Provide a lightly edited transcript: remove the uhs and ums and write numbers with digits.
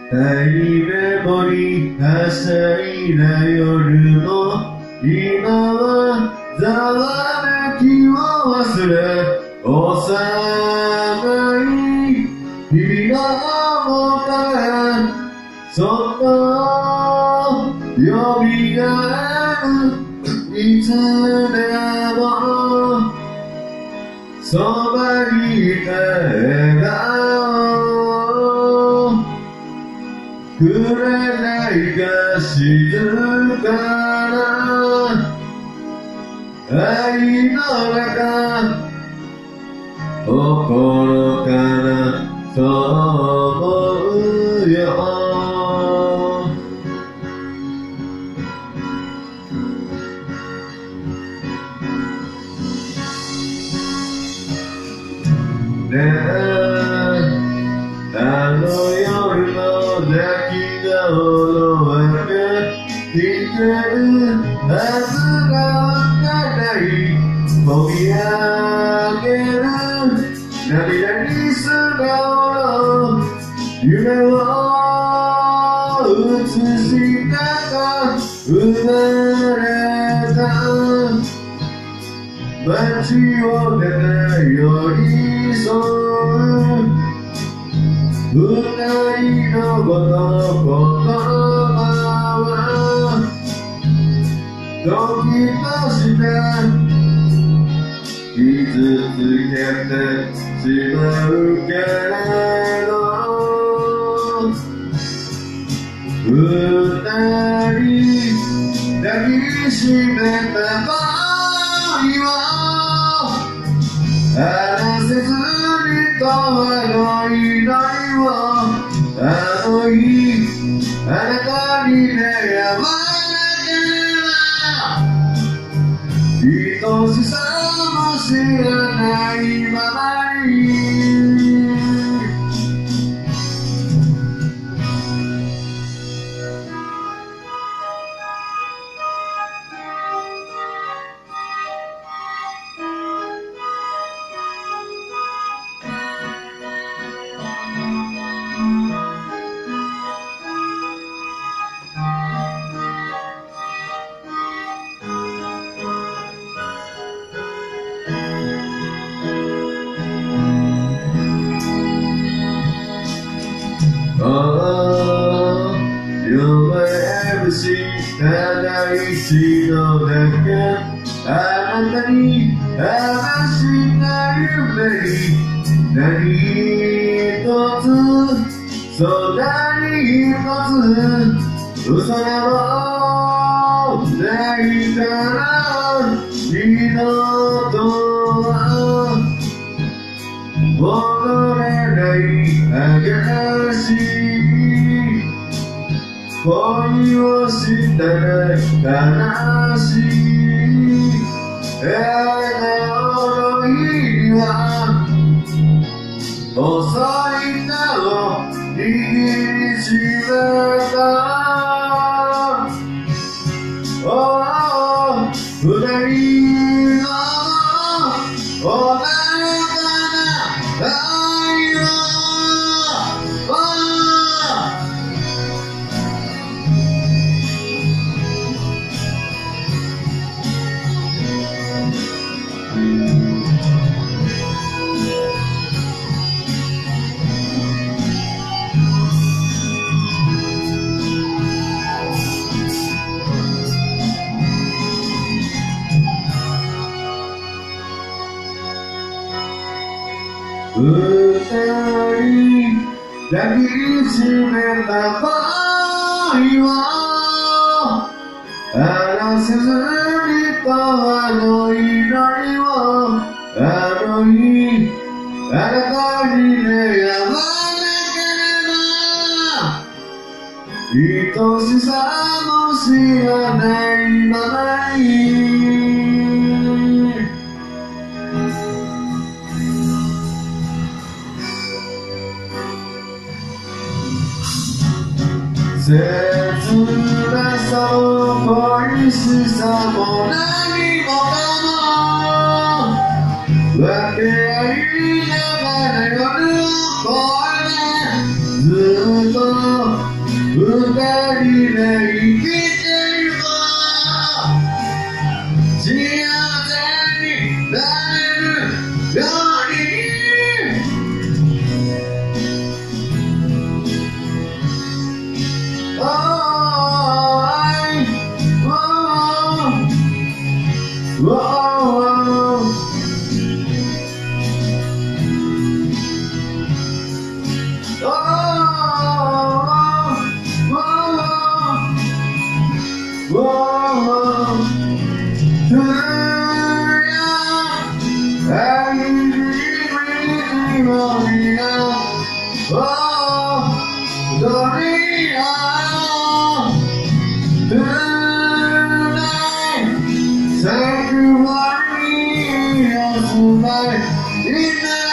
タイメモリーはしゃいだ夜も今はざわめきを忘れ幼い日々のもたれそっとよみがえるいつでもそばにいて笑顔くれないか静かな愛の中心からそう思うよねえあの夜の泣き顔のわけ似てるはずがわからない込み上げる涙に素顔の夢を映したが生まれた街を出て寄り添う二人の言葉は時として傷つけてしまうけれど二人抱きしめた恋を話せずにとはの祈りをあの日あなたに出会わなければ愛しさも知らないままにOh, you'll ever see ただ一度だけあなたに話した夢に何一つそう何一つ嘘などないから二度とは戻れない証恋をしたら悲しい笑顔の日には遅い手を握りしめた二人の穏やかな愛を二人抱きしめた恋を話せずにとはの祈りをあの日あなたに出会わなければ愛しさも知らないままに切なさも恋しさも何もかも分け合いながら夜を越えてずっと二人で生きていこう。幸せになれるように。Sacrifice your life in the